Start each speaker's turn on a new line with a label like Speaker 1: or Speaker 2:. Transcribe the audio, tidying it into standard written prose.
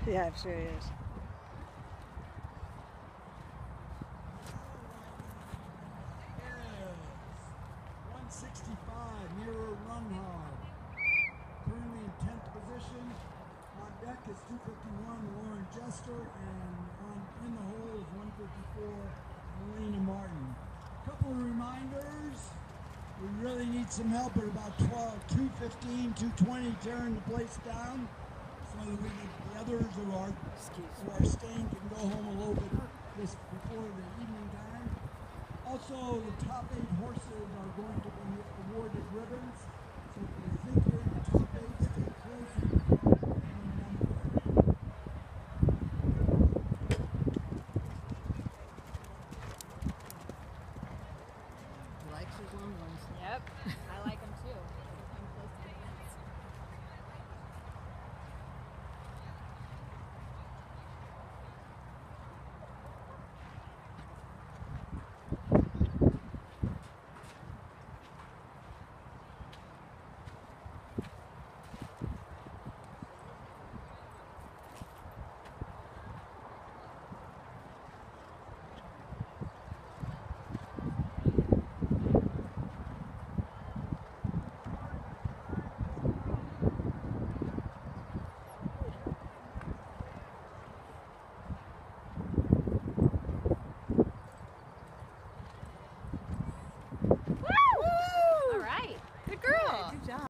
Speaker 1: Yeah, I'm sure he is.
Speaker 2: Is 165, Mirror Runhard. Currently in 10th position. On deck is 251, Lauren Jester, and in the hole is 154, Melina Martin. Couple of reminders. We really need some help at about 2:15, 2:20, tearing the place down, so that the others who are staying can go home a little bit just before the evening time. Also, the top 8 horses are going to be awarded ribbons. So if you think